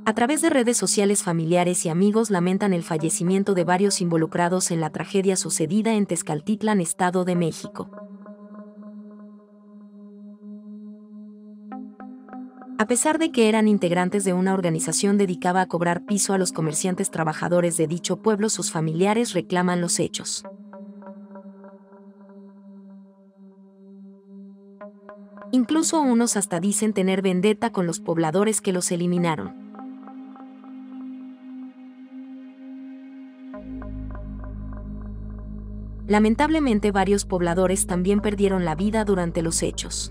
A través de redes sociales, familiares y amigos lamentan el fallecimiento de varios involucrados en la tragedia sucedida en Tezcaltitlán, Estado de México. A pesar de que eran integrantes de una organización dedicada a cobrar piso a los comerciantes trabajadores de dicho pueblo, sus familiares reclaman los hechos. Incluso unos hasta dicen tener vendetta con los pobladores que los eliminaron. Lamentablemente, varios pobladores también perdieron la vida durante los hechos.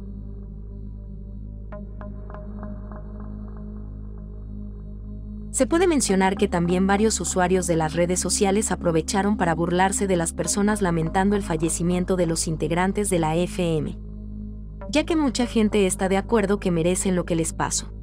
Se puede mencionar que también varios usuarios de las redes sociales aprovecharon para burlarse de las personas lamentando el fallecimiento de los integrantes de la FM, ya que mucha gente está de acuerdo que merecen lo que les pasó.